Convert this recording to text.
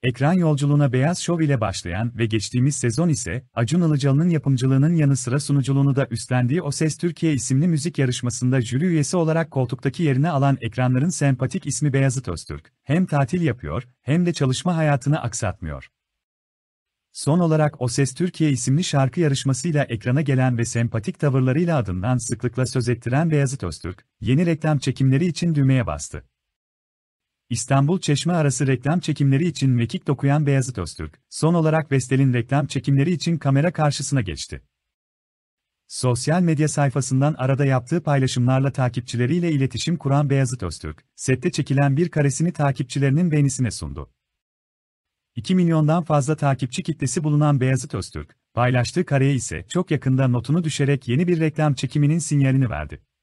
Ekran yolculuğuna Beyaz Şov ile başlayan ve geçtiğimiz sezon ise Acun Ilıcalı'nın yapımcılığının yanı sıra sunuculuğunu da üstlendiği O Ses Türkiye isimli müzik yarışmasında jüri üyesi olarak koltuktaki yerini alan ekranların sempatik ismi Beyazıt Öztürk, hem tatil yapıyor hem de çalışma hayatını aksatmıyor. Son olarak O Ses Türkiye isimli şarkı yarışmasıyla ekrana gelen ve sempatik tavırlarıyla adından sıklıkla söz ettiren Beyazıt Öztürk, yeni reklam çekimleri için düğmeye bastı. İstanbul-Çeşme arası reklam çekimleri için mekik dokuyan Beyazıt Öztürk, son olarak Vestel'in reklam çekimleri için kamera karşısına geçti. Sosyal medya sayfasından arada yaptığı paylaşımlarla takipçileriyle iletişim kuran Beyazıt Öztürk, sette çekilen bir karesini takipçilerinin beğenisine sundu. 2 milyondan fazla takipçi kitlesi bulunan Beyazıt Öztürk, paylaştığı kareye ise çok yakında notunu düşerek yeni bir reklam çekiminin sinyalini verdi.